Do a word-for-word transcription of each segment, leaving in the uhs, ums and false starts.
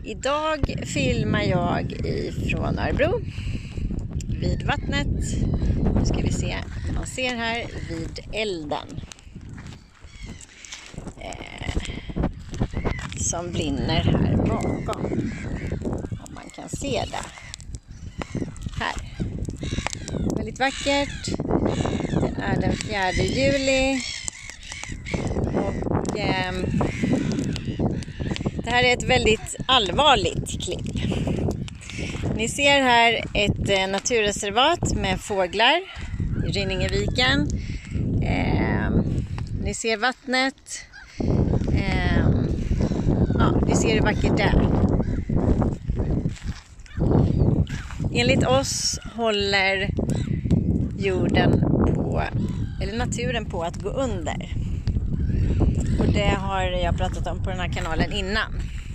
Idag filmar jag ifrån Örebro vid vattnet. Nu ska vi se, man ser här vid elden eh, som brinner här bakom. Om man kan se det här. Väldigt vackert. Det är den fjärde juli och eh, det här är ett väldigt allvarligt klipp. Ni ser här ett eh, naturreservat med fåglar i Rinningeviken. Eh, ni ser vattnet. Eh, ja, ni ser hur vackert det är. Enligt oss håller jorden på, eller naturen på att gå under. Och det har jag pratat om på den här kanalen innan.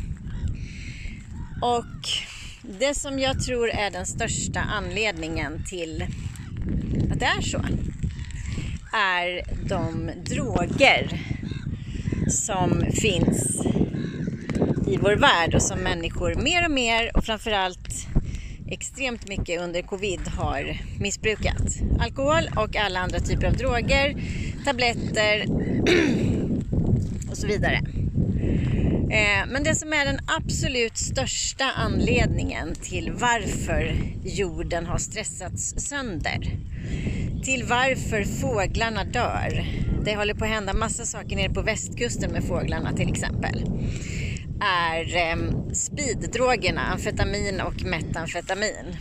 Och det som jag tror är den största anledningen till att det är så är de droger som finns i vår värld och som människor mer och mer och framförallt extremt mycket under covid har missbrukat. Alkohol och alla andra typer av droger, tabletter och så vidare. Men det som är den absolut största anledningen till varför jorden har stressats sönder, till varför fåglarna dör, det håller på att hända massa saker nere på västkusten med fåglarna till exempel, är speeddrogerna, amfetamin och metamfetamin,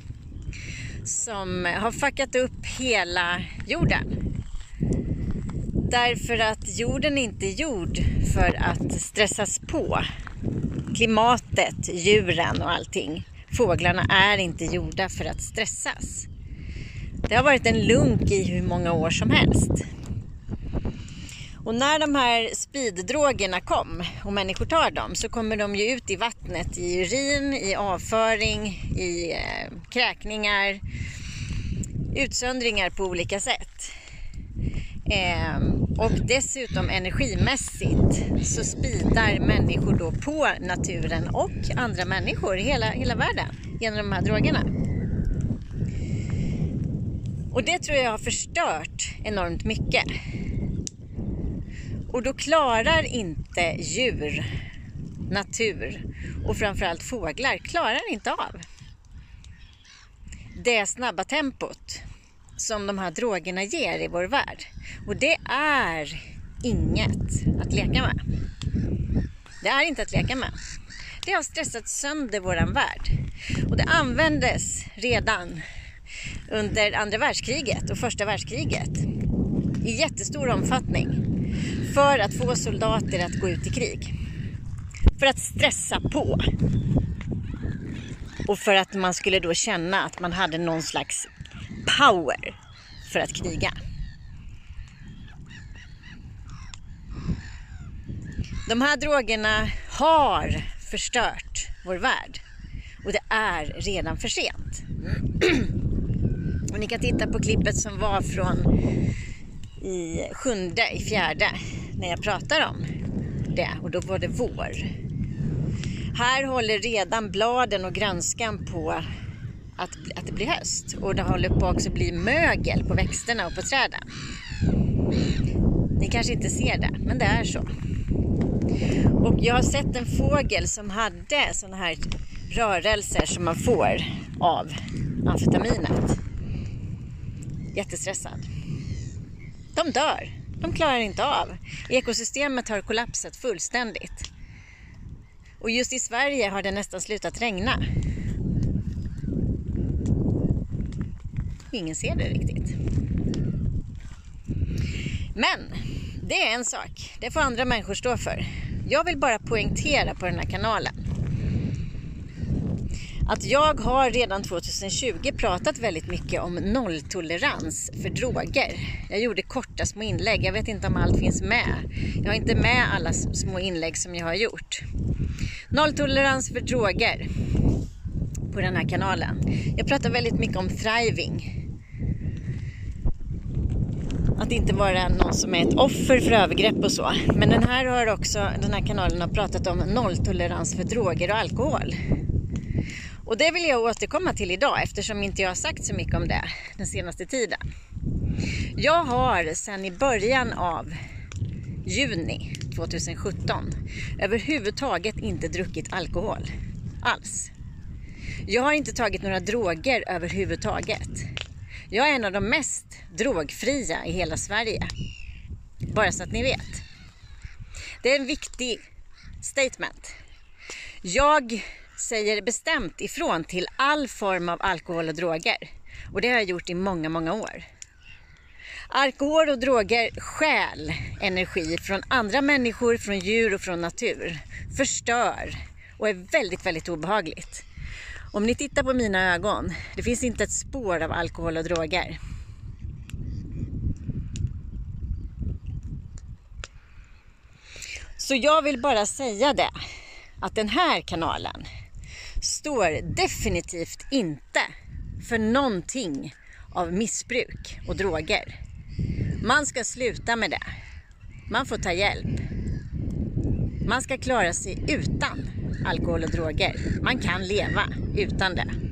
som har fuckat upp hela jorden. Därför att jorden inte är gjord för att stressas på. Klimatet, djuren och allting. Fåglarna är inte gjorda för att stressas. Det har varit en lunk i hur många år som helst. Och när de här speeddrogerna kom och människor tar dem, så kommer de ju ut i vattnet, i urin, i avföring, i eh, kräkningar, utsöndringar på olika sätt. Eh, och dessutom energimässigt så speedar människor då på naturen och andra människor i hela, hela världen genom de här drogerna. Och det tror jag har förstört enormt mycket. Och då klarar inte djur, natur och framförallt fåglar klarar inte av det snabba tempot som de här drogerna ger i vår värld. Och det är inget att leka med. Det är inte att leka med. Det har stressat sönder våran värld. Och det användes redan under andra världskriget och första världskriget i jättestor omfattning för att få soldater att gå ut i krig. För att stressa på. Och för att man skulle då känna att man hade någon slags power för att kriga. De här drogerna har förstört vår värld. Och det är redan för sent. Och ni kan titta på klippet som var från i sjunde, i fjärde, när jag pratar om det. Och då var det vår. Här håller redan bladen och grönskan på att, att det blir höst. Och det håller på också bli mögel på växterna och på träden. Ni kanske inte ser det, men det är så. Och jag har sett en fågel som hade såna här rörelser som man får av amfetaminet. Jättestressad. De dör. De klarar inte av. Ekosystemet har kollapsat fullständigt. Och just i Sverige har det nästan slutat regna. Ingen ser det riktigt. Men det är en sak. Det får andra människor stå för. Jag vill bara poängtera på den här kanalen att jag har redan tjugohundratjugo pratat väldigt mycket om nolltolerans för droger. Jag gjorde korta små inlägg. Jag vet inte om allt finns med. Jag har inte med alla små inlägg som jag har gjort. Nolltolerans för droger på den här kanalen. Jag pratar väldigt mycket om thriving. att inte vara någon som är ett offer för övergrepp och så. Men den här har också, den här kanalen har pratat om nolltolerans för droger och alkohol. Och det vill jag återkomma till idag eftersom inte jag har sagt så mycket om det den senaste tiden. Jag har sedan i början av juni tjugohundrasjutton överhuvudtaget inte druckit alkohol alls. Jag har inte tagit några droger överhuvudtaget. Jag är en av de mest drogfria i hela Sverige. Bara så att ni vet. Det är en viktig statement. Jag säger bestämt ifrån till all form av alkohol och droger. Och det har jag gjort i många, många år. Alkohol och droger stjäl energi från andra människor, från djur och från natur. Förstör och är väldigt, väldigt obehagligt. Om ni tittar på mina ögon, det finns inte ett spår av alkohol och droger. Så jag vill bara säga det, att den här kanalen står definitivt inte för någonting av missbruk och droger. Man ska sluta med det. Man får ta hjälp. Man ska klara sig utan alkohol och droger. Man kan leva utan det.